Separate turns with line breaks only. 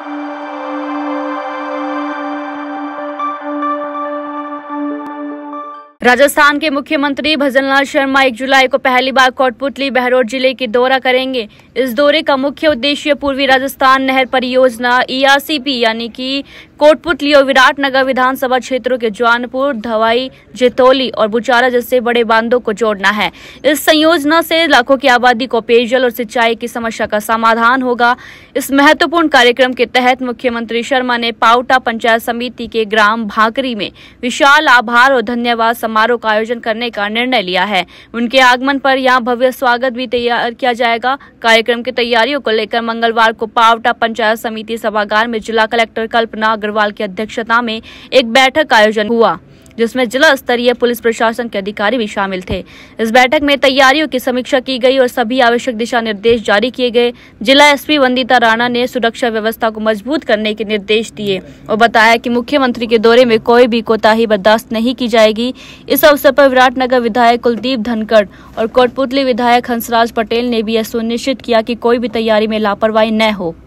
राजस्थान के मुख्यमंत्री भजनलाल शर्मा 1 जुलाई को पहली बार कोटपुतली बहरोड जिले की दौरा करेंगे। इस दौरे का मुख्य उद्देश्य पूर्वी राजस्थान नहर परियोजना ERCP यानी कि कोटपुतली और विराटनगर विधानसभा क्षेत्रों के जौनपुर, धवाई, जेतौली और बुचारा जैसे बड़े बांधों को जोड़ना है। इस संयोजना से लाखों की आबादी को पेयजल और सिंचाई की समस्या का समाधान होगा। इस महत्वपूर्ण कार्यक्रम के तहत मुख्यमंत्री शर्मा ने पावटा पंचायत समिति के ग्राम भाकरी में विशाल आभार और धन्यवाद समारोह का आयोजन करने का निर्णय लिया है। उनके आगमन पर यहां भव्य स्वागत भी तैयार किया जाएगा। कार्यक्रम की तैयारियों को लेकर मंगलवार को पावटा पंचायत समिति सभागार में जिला कलेक्टर कल्पना अग्रवाल की अध्यक्षता में एक बैठक का आयोजन हुआ, जिसमें जिला स्तरीय पुलिस प्रशासन के अधिकारी भी शामिल थे। इस बैठक में तैयारियों की समीक्षा की गई और सभी आवश्यक दिशा निर्देश जारी किए गए। जिला SP वंदिता राणा ने सुरक्षा व्यवस्था को मजबूत करने के निर्देश दिए और बताया कि मुख्यमंत्री के दौरे में कोई भी कोताही बर्दाश्त नहीं की जाएगी। इस अवसर पर विराटनगर विधायक कुलदीप धनखड़ और कोटपुतली विधायक हंसराज पटेल ने भी यह सुनिश्चित किया कि कोई भी तैयारी में लापरवाही न हो।